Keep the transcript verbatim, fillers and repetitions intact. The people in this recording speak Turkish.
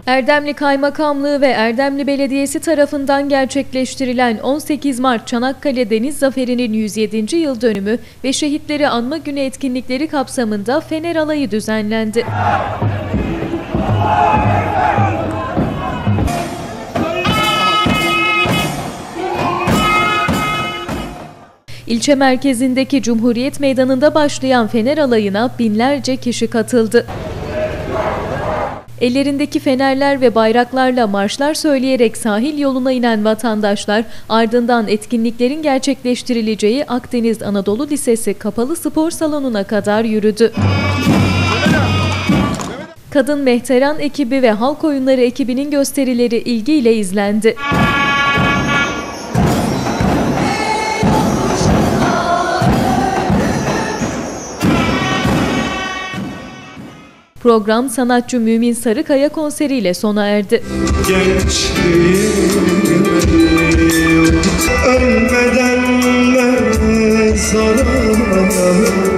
Erdemli Kaymakamlığı ve Erdemli Belediyesi tarafından gerçekleştirilen on sekiz Mart Çanakkale Deniz Zaferi'nin yüz yedinci yıl dönümü ve Şehitleri Anma Günü etkinlikleri kapsamında Fener Alayı düzenlendi. İlçe merkezindeki Cumhuriyet Meydanı'nda başlayan Fener Alayı'na binlerce kişi katıldı. Ellerindeki fenerler ve bayraklarla marşlar söyleyerek sahil yoluna inen vatandaşlar ardından etkinliklerin gerçekleştirileceği Akdeniz Anadolu Lisesi Kapalı Spor Salonu'na kadar yürüdü. Kadın Mehteran ekibi ve Halk Oyunları ekibinin gösterileri ilgiyle izlendi. Program sanatçı Mümin Sarıkaya konseriyle sona erdi. Ölmeden mezara